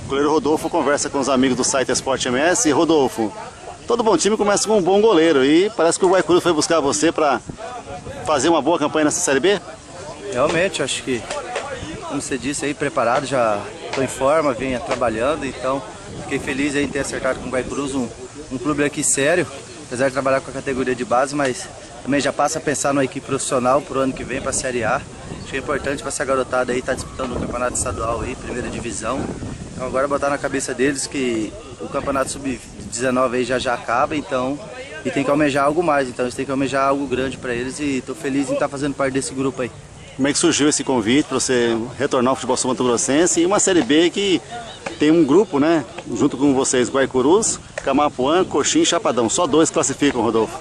O goleiro Rodolfo conversa com os amigos do site Esporte MS. E Rodolfo, todo bom time começa com um bom goleiro e parece que o Guaicurus foi buscar você para fazer uma boa campanha nessa Série B? Realmente, acho que, como você disse aí, preparado, já estou em forma, venho trabalhando, então fiquei feliz aí em ter acertado com o Guaicurus, um clube aqui sério, apesar de trabalhar com a categoria de base, mas também já passa a pensar numa equipe profissional para o ano que vem, para a Série A. Acho que é importante para essa garotada aí estar disputando o campeonato estadual aí, primeira divisão. Então agora botar na cabeça deles que o campeonato sub-19 aí já acaba, então, e tem que almejar algo mais, então eles têm que almejar algo grande para eles e estou feliz em estar fazendo parte desse grupo aí. Como é que surgiu esse convite para você retornar ao futebol sul-mato-grossense e uma Série B que tem um grupo, né, junto com vocês, Guaicurus, Camapuã, Coxim e Chapadão, só 2 classificam, Rodolfo?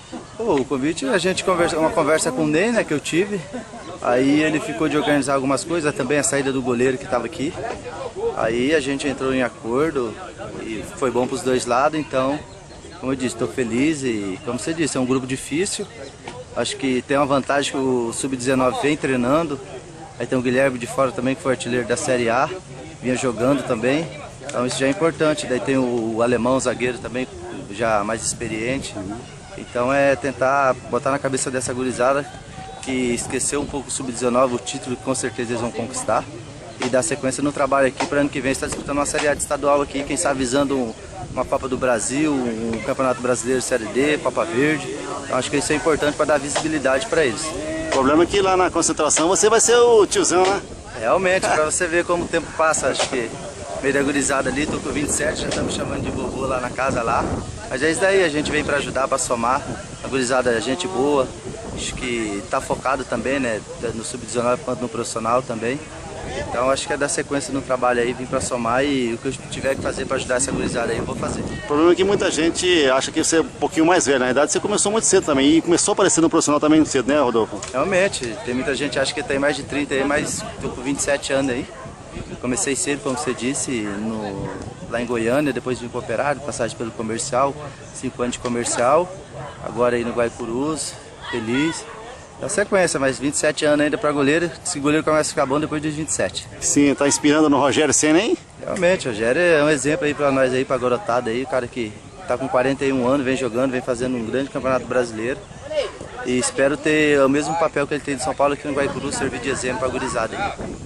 O convite, a gente uma conversa com o Ney, né, que eu tive, aí ele ficou de organizar algumas coisas, também a saída do goleiro que estava aqui, aí a gente entrou em acordo e foi bom para os dois lados, então, como eu disse, estou feliz e, como você disse, é um grupo difícil, acho que tem uma vantagem que o Sub-19 vem treinando, aí tem o Guilherme de fora também, que foi artilheiro da Série A, vinha jogando também, então isso já é importante, daí tem o alemão, o zagueiro também, já mais experiente. Então é tentar botar na cabeça dessa gurizada que esqueceu um pouco o Sub-19, o título que com certeza eles vão conquistar. E dar sequência no trabalho aqui para ano que vem estar disputando uma Série A estadual aqui, quem sabe visando uma Copa do Brasil, um Campeonato Brasileiro Série D, Copa Verde. Então acho que isso é importante para dar visibilidade para eles. O problema é que lá na concentração você vai ser o tiozão, né? Realmente, para você ver como o tempo passa, acho que meio da gurizada ali, tô com 27, já estamos chamando de vovô lá na casa lá. Mas é isso daí, a gente vem para ajudar, para somar. A gurizada é gente boa, acho que está focado também, né, no Sub-19 quanto no profissional também. Então acho que é dar sequência no trabalho aí, vim para somar e o que eu tiver que fazer para ajudar essa gurizada aí eu vou fazer. O problema é que muita gente acha que você é um pouquinho mais velho, na verdade você começou muito cedo também e começou a aparecer no profissional também muito cedo, né, Rodolfo? Realmente, tem muita gente que acha que tem mais de 30 aí, mas tô com 27 anos aí. Comecei cedo, como você disse, lá em Goiânia, depois vim para Operário, passagem pelo comercial, 5 anos de comercial, agora aí no Guaicurus, feliz. Na sequência, mas 27 anos ainda para goleiro, esse goleiro começa a ficar bom depois dos 27. Sim, tá inspirando no Rogério Senna, hein? Realmente, o Rogério é um exemplo aí para nós aí, para a garotada aí, o cara que tá com 41 anos, vem jogando, vem fazendo um grande campeonato brasileiro. E espero ter o mesmo papel que ele tem de São Paulo aqui no Guaicurus, servir de exemplo para a gurizada aí.